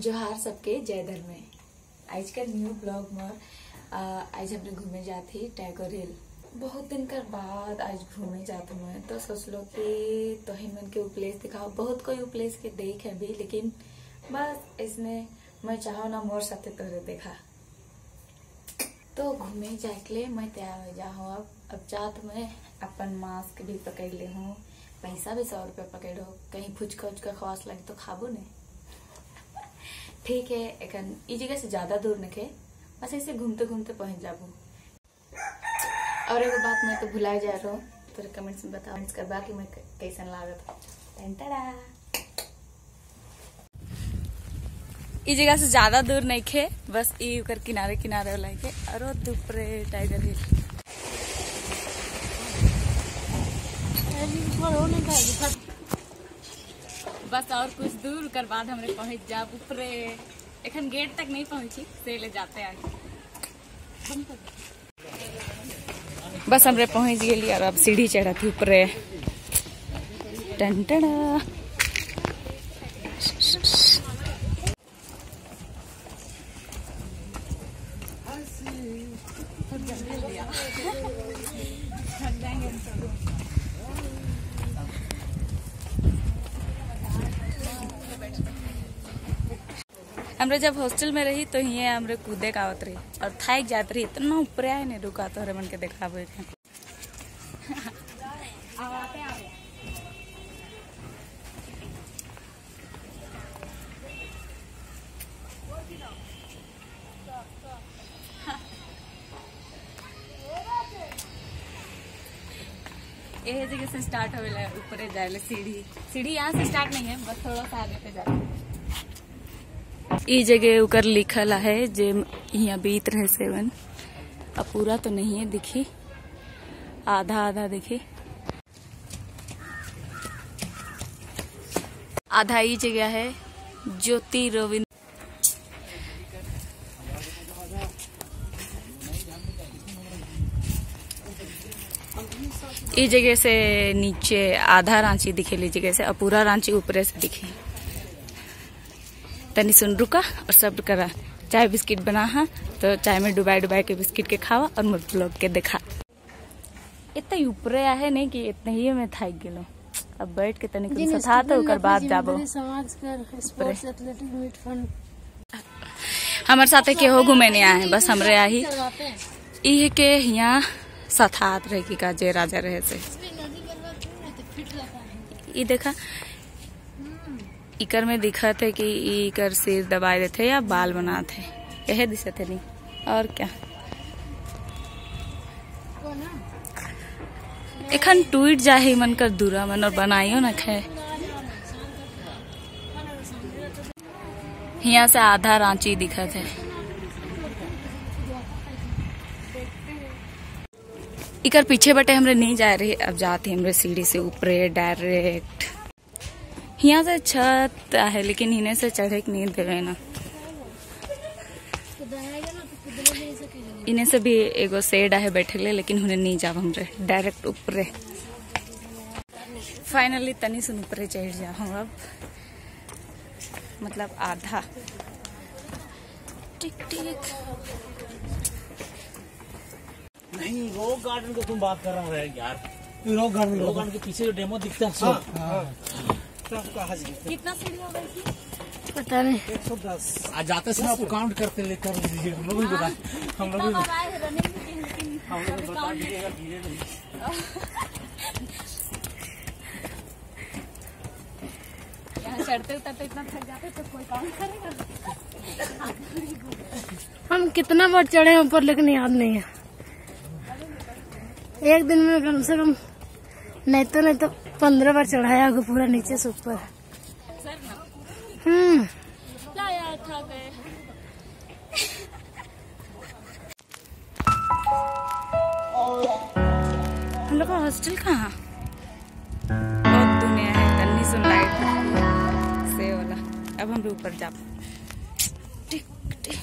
जोहार सबके जय धर्म में आज का न्यू ब्लॉग में आज हमने घूमे जाती टाइगर हिल। बहुत दिन कर बाद आज घूमे जाते मैं तो सोच लो कि तो ही मन के प्लेस दिखाओ। बहुत कोई प्लेस के देख है भी, लेकिन बस इसने मैं चाहो ना मोर साथे तोरे देखा तो घूमे जाके मैं तैयार हो जाऊँ। अब जात मैं अपन मास्क भी पकड़ ले हूँ, पैसा भी 100 रुपये पकड़ो, कहीं फुचका उचका खवास लगे तो खाबो नहीं। ठीक है, एकन ई जगह से ज्यादा दूर नखे, बस ऐसे घूमते घूमते पहुंच जाबू। और एक बात मैं तो भुला जा रहा हूँ, तो कमेंट्स में बताओ करवा कि मैं कैसन लागत। ई जगह से ज्यादा दूर नहीं खे, बस ई उकर किनारे किनारे वाला के और दुपरे टाइगर हिल। बस और कुछ दूर कर बाद हमरे पहुंच जा ऊपरे। एखन गेट तक नहीं पहुंची, से ले जाते आगे। बस हमरे पहुंच गई और अब सीढ़ी चढ़ा थी ऊपरे। टंटना हमरे जब हॉस्टल में रही तो ये हमरे कूदे का आवत रही और थाक जात रही, इतना ऊपर आए नहीं रुका तो हरे मन के दिखावे थे। ये जगह से स्टार्ट हो ऊपर जाए सीढ़ी यहाँ से स्टार्ट नहीं है, बस थोड़ा सा आगे पे जाए। ई जगह उकर लिखल है जे यहाँ बीत रहे 7। अब पूरा तो नहीं है, दिखी आधा आधा दिखी। आधा ई जगह है ज्योति रविंद्र। ई जगह से नीचे आधा रांची दिखे, ली जगह से पूरा रांची ऊपरे से दिखे। तनी सुन रुका और सब करा चाय बिस्किट बना हा, तो चाय में डुबाई के बिस्किट के खावा और मुझ लोग के देखा। इतना ऊपरे है नहीं कि इतना ही में थाक गेलो। अब बैठ के तनी कुछ था तो कर बाद जाबो। हमारे साथे के हो घूमे नहीं आए, बस हमरे आही ई के यहाँ साथात रहे की का जे राजा रहे से। ई देखा इकर में दिखत है कि इकर सिर दबाए देते या बाल बनाते, यह दिशा थे नहीं और क्या। एखन टूट जाए मन कर दूरा मन और बनाइयो न खे। यहाँ से आधा रांची दिखत है। इकर पीछे बटे हमरे नहीं जा रही, अब जाते हमरे सीढ़ी से ऊपरे डायरेक्ट। यहाँ से छत है लेकिन इन्हें से चढ़े के नहीं देवे ना। इन्हें से भी एगो शेड है बैठे ले, लेकिन उन्हें नहीं जाब हमरे डायरेक्ट ऊपरे। फाइनली तनी सुन ऊपरे चढ़ जा हम अब, मतलब आधा। टिक टिक नहीं, रॉक गार्डन को तुम बात कर रहा है यार। रॉक गार्डन के पीछे जो डेमो दिखता है कितना सीढ़ी होगा इसकी? पता नहीं। 110। आज जाते समय आपको काउंट करते लेकर दीजिए, हम लोग भी बता, हम लोग भी बता दीजिएगा धीरे नहीं। यहाँ चढ़ते उतरते इतना थक जाते तो कोई काउंट करेगा। हम कितना बार चढ़े हैं ऊपर, लेकिन याद नहीं है। एक दिन में कम से कम नहीं तो 15 बार चढ़ाया होगा पूरा नीचे से ऊपर। हम लोग का हॉस्टल कहाँ? बहुत दुनिया है, तन्नी सुन लाइट से वाला। अब हम ऊपर जा। टिक टिक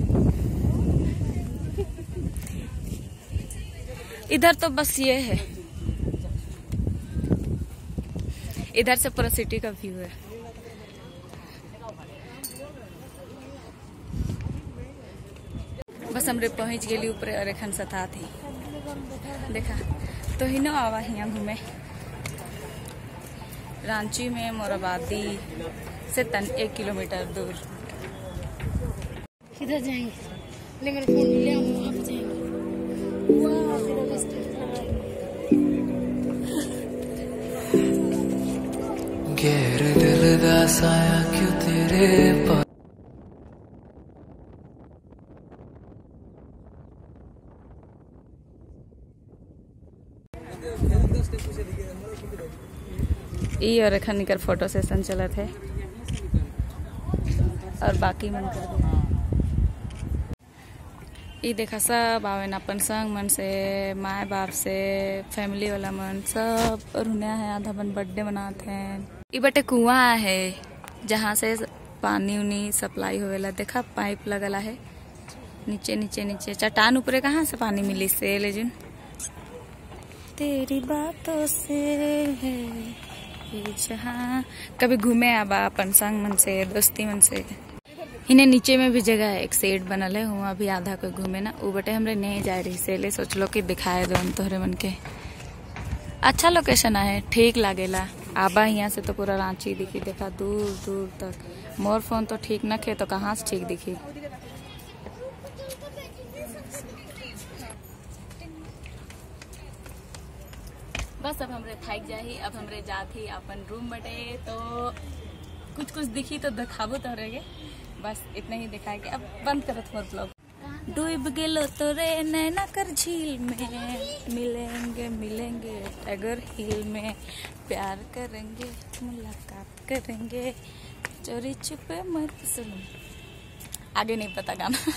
इधर तो बस ये है इधर से पूरा सिटी का व्यू है। बस हमरे पहुंच गए ऊपर और एखन सता थी देखा तो ही ना आवा यहाँ घूमे। रांची में मोराबादी से 1 किलोमीटर दूर। किधर जाएंगे? ले मेरा फोन ले हम वहाँ पे जाएंगे। गहरे दिल दा साया क्यों तेरे पास। ई और एखन निकर फोटो सेशन चलत है और बाकी मन कर दे। ई देखा सब आवेन अपन संग मन से, माए बाप से, फैमिली वाला मन सब रुनिया है। आधा बन बर्थडे मनाते हैं। ई बटे कुआं है जहाँ से पानी उनी सप्लाई होवेला। देखा पाइप लगला है नीचे नीचे नीचे। चट्टान ऊपरे कहाँ से पानी मिली से लेजिन। तेरी बातों से है जहाँ कभी घूमे आबा अपन संग मन से, दोस्ती मन से। इन्हें नीचे में भी जगह है, एक सेट बनल है। हुआ भी आधा कोई घूमे ना। वो बटे हमरे नहीं जा रही से ले सोच लो कि दिखाए दो तोहरे मन के। अच्छा लोकेशन है, ठीक लागेला। आबा यहाँ से तो पूरा रांची दिखी। देखा दूर दूर तक। मोर फोन तो ठीक न खे तो कहाँ से ठीक दिखी। बस अब हमरे थक जाही। अब हमरे जाती अपन रूम बटे तो कुछ कुछ दिखी तो दिखाबो तो रहेगे। बस इतना ही दिखाए के अब बंद करत मोर ब्लॉग। डूब गेलो तोरे नैना कर झील में, मिलेंगे मिलेंगे टाइगर हिल में, प्यार करेंगे मुलाकात करेंगे, चोरी छुपे मत सुनो। आगे नहीं पता गाना।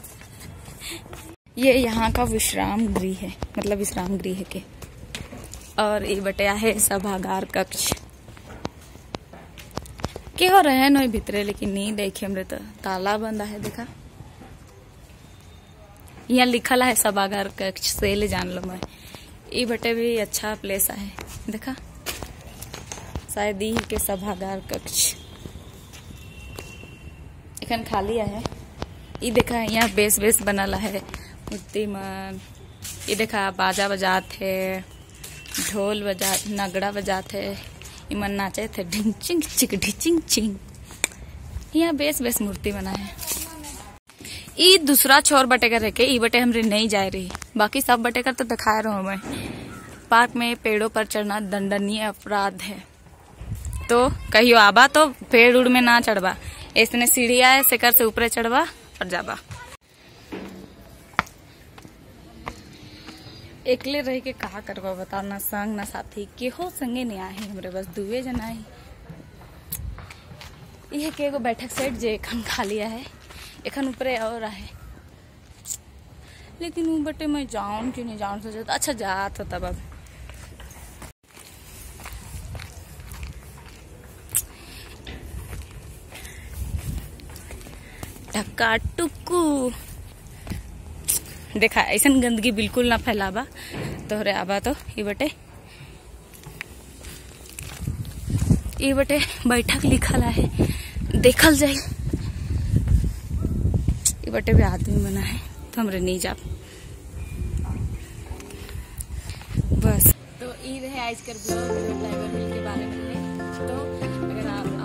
ये यहाँ का विश्राम गृह है, मतलब विश्राम गृह के। और ये बटे है सभागार कक्ष के हो रहे नो भितरे, लेकिन नहीं देखे हमरे तो ताला बंद है। देखा यहाँ लिखल है सभागार कक्ष से ले जान लो मैं। ये बटे भी अच्छा प्लेस है। देखा शायद ही के सभागार कक्ष एखन खाली है। ये देखा यहाँ बेस बेस बनल है मूर्ति मन। ये देखा बाजा बजात है, ढोल बजा, नगड़ा बजाते है। इमन नाचे थे ढिंग चिंग चिक ढिचिंग चिंग। यहाँ बेस बेस मूर्ति बना है। ई दूसरा छोर बटे कर रखे। ई बटे हमरे नहीं जा रही, बाकी सब बटे कर तो दिखा रहा हूँ मैं। पार्क में पेड़ों पर चढ़ना दंडनीय अपराध है, तो कहियो आबा तो पेड़ उड़ में ना चढ़वा। इसने सीढ़िया है, शिखर से ऊपर चढ़वा और जाबा। एकले रह के कहा करवा बता, ना संग ना साथी केहो संगे नहीं आए हमरे, बस दुए जन आए। यह के एगो बैठक सेट जे एखन खाली है, एखन ऊपरे और है। लेकिन वो बटे मैं जाऊं कि नहीं जाऊं सोचा। अच्छा जात हो तब। अब टक्का टुक्कू देखा ऐसा गंदगी बिल्कुल ना फैलाबा तोहरे आबा तो। ये बटे बैठक लिखल है, देखल जाए। ये बटे भी आदमी बना है तो हमरे नहीं जा। बस तो ये रहे आज कर ब्लॉग टाइगर हिल के बारे में। तो अगर आप